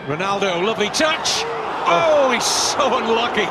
Ronaldo, lovely touch. Oh, he's so unlucky.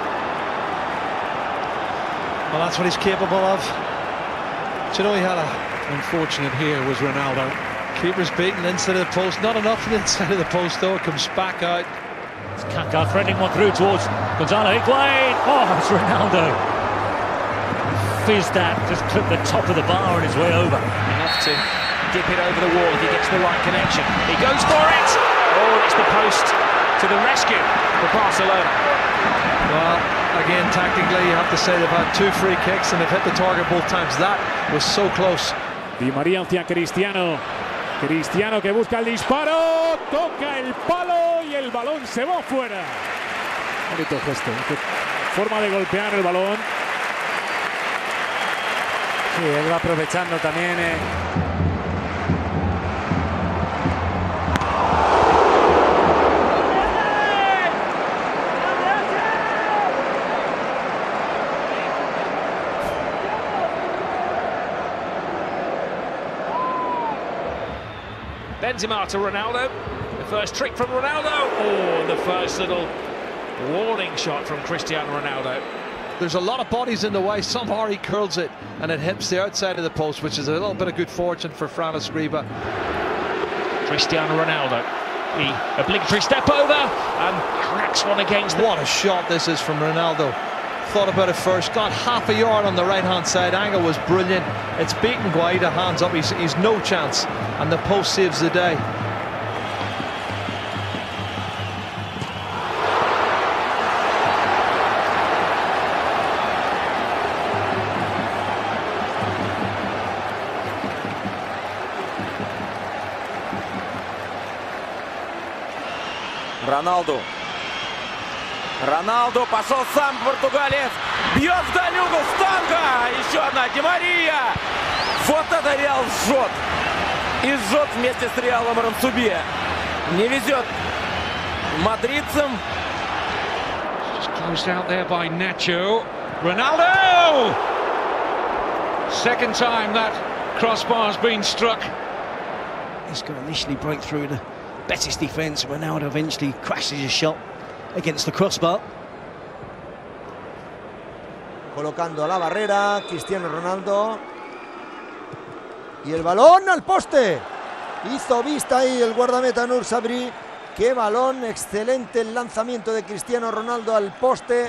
Well, that's what he's capable of. Do you know he had a... Unfortunate here was Ronaldo. Keeper's beaten inside of the post. Not enough to the inside of the post, though. It comes back out. It's Kaká threading one through towards Gonzalo Higuain. Oh, it's Ronaldo. Fizzed that, just clipped the top of the bar on his way over. Enough to dip it over the wall if he gets the right connection. He goes for it! Oh, it's the post to the rescue for Barcelona. Well, again, tactically, you have to say they've had 2 free kicks and they've hit the target both times. That was so close. Di María hacia Cristiano. Cristiano que busca el disparo, toca el palo y el balón se va fuera. Bonito gesto, qué forma de golpear el balón. Sí, él va aprovechando también. Benzema to Ronaldo. The first trick from Ronaldo. Oh, the first little warning shot from Cristiano Ronaldo. There's a lot of bodies in the way. Somehow he curls it and it hits the outside of the post, which is a little bit of good fortune for Fran Escribá. Cristiano Ronaldo. The obligatory step over and cracks one against the... What a shot this is from Ronaldo. Thought about it first, got half a yard on the right-hand side. Angle was brilliant. It's beaten Guaita, hands up. He's no chance. And the post saves the day. Роналду. Роналду пошел сам, португалец. Бьет в дальний угол, штанга. Еще одна, Ди Мария. Вот это Реал жжет. И жжет вместе с Реалом Рансубе. Не везет мадридцам. Just closed out there by Nacho. Ronaldo! Second time that crossbar's been struck. He's going to initially break through the Betis defence. Ronaldo eventually crashes his shot against the crossbar. Colocando la barrera, Cristiano Ronaldo. Y el balón al poste. Hizo vista ahí el guardameta Nour Sabri. Qué balón, excelente el lanzamiento de Cristiano Ronaldo al poste.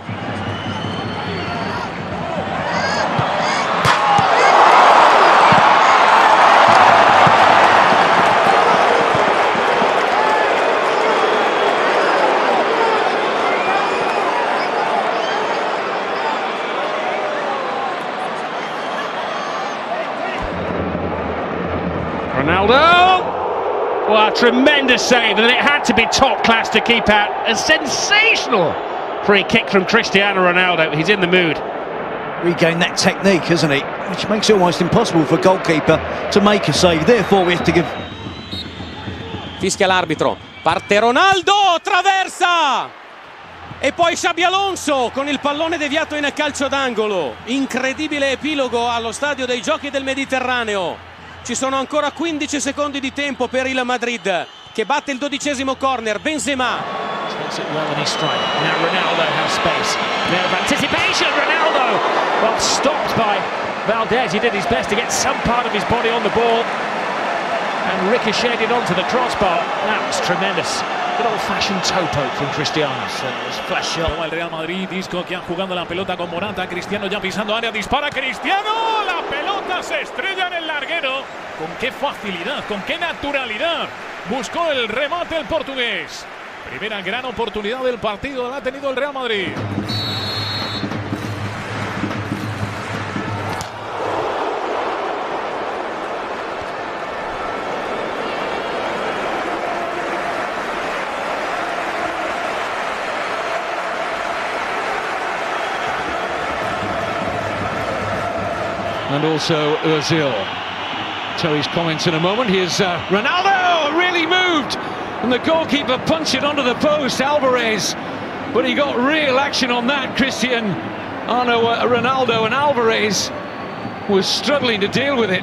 Ronaldo! Well, a tremendous save, and it had to be top class to keep out. A sensational free kick from Cristiano Ronaldo. He's in the mood. Regain that technique, isn't he? Which makes it almost impossible for a goalkeeper to make a save. Therefore, we have to give... Fischia l'arbitro. Parte Ronaldo, traversa! E poi Xabi Alonso con il pallone deviato in calcio d'angolo. Incredibile epilogo allo stadio dei Giochi del Mediterraneo. Ci sono ancora 15 secondi di tempo per il Madrid che batte il 12° corner. Benzema. Takes it well in his stride. Now Ronaldo has space. Now of anticipation. Ronaldo, well, stopped by Valdez. He did his best to get some part of his body on the ball and ricocheted onto the crossbar. That was tremendous. Good old-fashioned toe poke from Cristiano. Flash shot. El Real Madrid, Isco que han jugando la pelota con Morata. Cristiano ya pisando área, dispara Cristiano. La pelota se estrella en el larguero. Con qué facilidad, con qué naturalidad buscó el remate el portugués. Primera gran oportunidad del partido la ha tenido el Real Madrid. And also Ozil. So his comments in a moment. Here's Ronaldo really moved, and the goalkeeper punched it onto the post, Alvarez. But he got real action on that, Cristiano Ronaldo, and Alvarez was struggling to deal with it.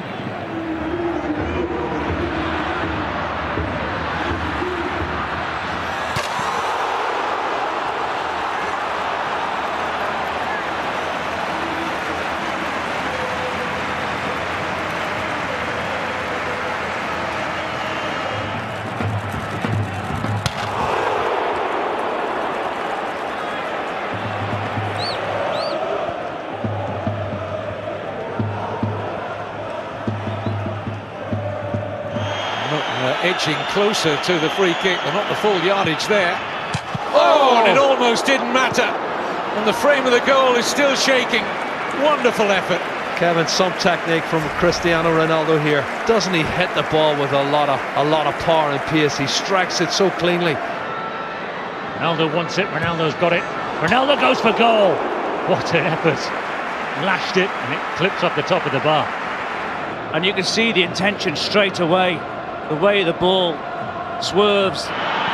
edging closer to the free kick, but not the full yardage there. Oh, and it almost didn't matter. And the frame of the goal is still shaking. Wonderful effort. Kevin, some technique from Cristiano Ronaldo here. Doesn't he hit the ball with a lot of power and pace? He strikes it so cleanly. Ronaldo wants it, Ronaldo's got it. Ronaldo goes for goal. What an effort. Lashed it and it clips off the top of the bar. And you can see the intention straight away. The way the ball swerves.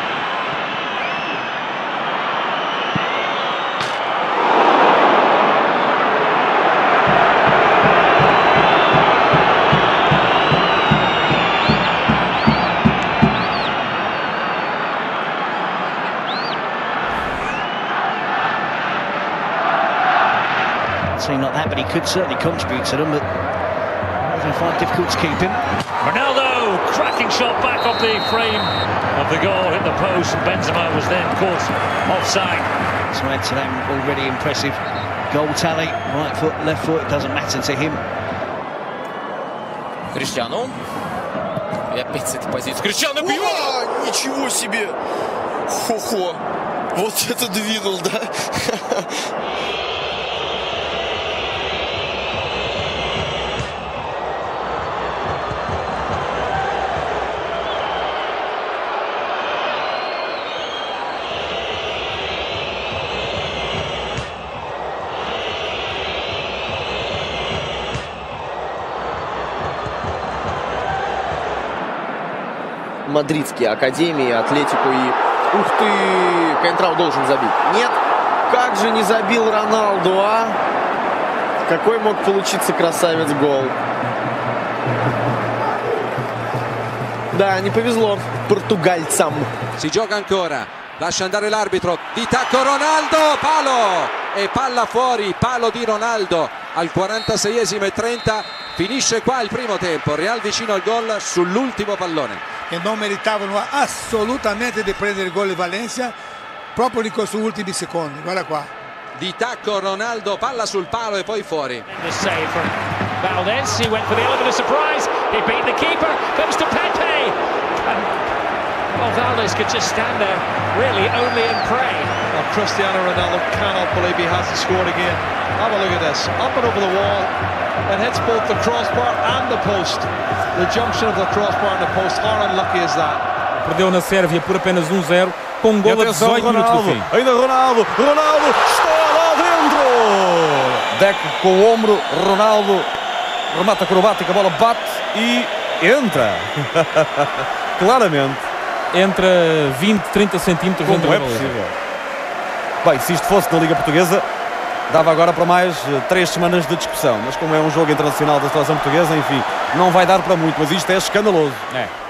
Seemed like that, but he could certainly contribute to them, but it's going to find it difficult to keep him. Ronaldo, cracking shot back off the frame of the goal, hit the post, and Benzema was then caught offside. So add to that already impressive goal tally. Right foot, left foot, it doesn't matter to him. Криштиану. И опять с этой позиции. Криштиану бьет! Ничего себе! Хо-хо! Вот это двинул, да? Мадридские академии, Атлетику и... Ух ты! Контрау должен забить. Нет! Как же не забил Роналду, а? Какой мог получиться красавец гол. Да, не повезло португальцам. Si gioca ancora, lascia andare l'arbitro, di tacco Ronaldo, palo! E palla fuori, palo di Ronaldo al 46esimo e 30. Finisce qua il primo tempo, Real vicino al gol sull'ultimo pallone. E non meritavano assolutamente di prendere il gol di Valencia proprio in questi ultimi secondi. Guarda qua. Di tacco Ronaldo, palla sul palo e poi fuori. The save from Valdez, he went for the element of surprise, he beat the keeper, comes to Pepe, and well, Valdez could just stand there really only and pray. Well, Cristiano Ronaldo cannot believe he hasn't scored again. Have a look at this, up and over the wall, it hits both the crossbar and the post. The junction of the crossbar and the post, how unlucky is that? Perdeu na Sérvia por apenas 1-0, com um gol a 18 minutos do fim. Ainda Ronaldo está lá dentro! Deco com o ombro, Ronaldo remata acrobática, a bola bate e entra. Claramente. Entra 20, 30 centímetros dentro da baliza. Possível. Bem, se isto fosse na Liga Portuguesa, dava agora para mais 3 semanas de discussão. Mas como é um jogo internacional da seleção portuguesa, enfim, não vai dar para muito. Mas isto é escandaloso. É.